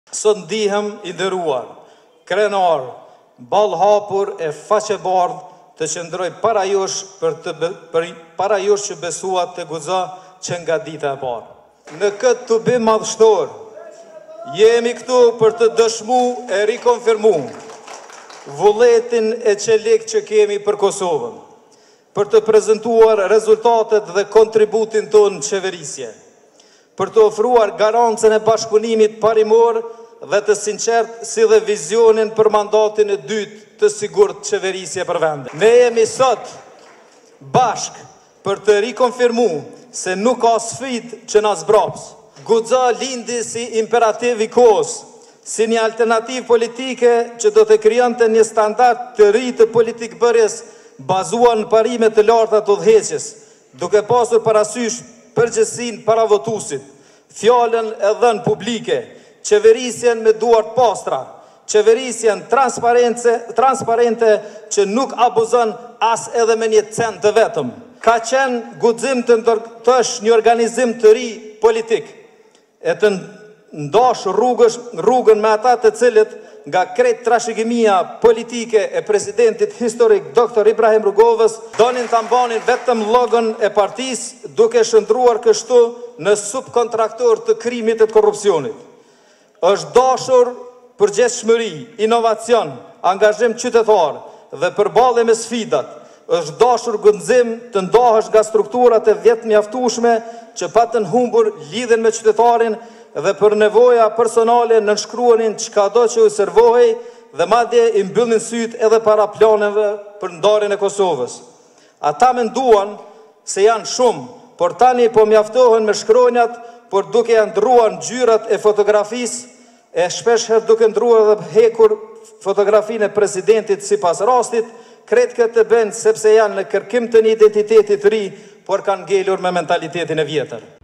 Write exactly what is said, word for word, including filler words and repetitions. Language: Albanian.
Sot ndihem i nderuar, krenar, ball hapur e faqebardh të qëndroj para jush për të be, për, para jush që besuat të guxa që nga dita e parë. Në këtë të bim madhështor, jemi këtu për të dëshmu e rikonfirmu vullnetin e çelik që kemi për Kosovën, për të prezentuar rezultatet dhe kontributin tonë në qeverisje, për të ofruar garancën e bashkëpunimit parimor dhe të sinqert si dhe vizionin për mandatin e dytë të sigurt qeverisje për vendin. Ne jemi sot bashk për të rikonfirmu se nuk ka sfidë që na zbraps. Guxa lindi si imperativ i kohës, si një alternativë politike që do të krijonte një standard të ri të politikë bërjes bazuar në parime të larta të udhëheqjes, duke pasur parasysh përgjegjësinë para votuesit, fjalën e dhënë publike, qeverisjen me duart pastra, qeverisjen transparente që nuk abuzon as edhe me një cent të vetëm. Ka qenë guxim të ndërtosh një organizim të ri politik, e të ndash rrugësh, rrugën me ata të cilët nga krejt trashëgimia politike e presidentit historik doktor Ibrahim Rrugovës donin të ambanin vetëm logon e partisë duke shëndruar kështu në subkontraktor të krimit e të korrupsionit. Është dashur përgjegjësi, inovacion, angazhim qytetar dhe përballje me sfidat. Është dashur guxim të ndahesh nga strukturat e vjet mjaftueshme që patën humbur lidhen me qytetarin dhe për nevoja personale nënshkruanin çkado që u servohej dhe madje i mbyllnin syt edhe para planeve për ndarjen e Kosovës. Ata menduan se janë shumë, por tani po mjaftohen me shkronjat, por duke janë ndruar ngjyrat e fotografisë, e shpeshherë duke ndruar dhe hekur fotografinë e presidentit sipas rastit, kretë këtë të bënë sepse janë në kërkim të një identitetit ri, por kanë ngelur me mentalitetin e vjetër.